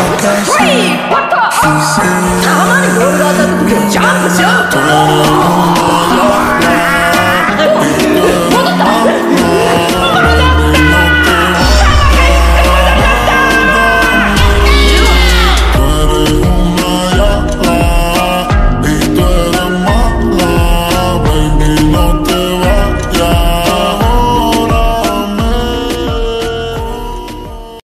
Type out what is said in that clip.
What the? たまにボールが当たった時はジャンプしろ。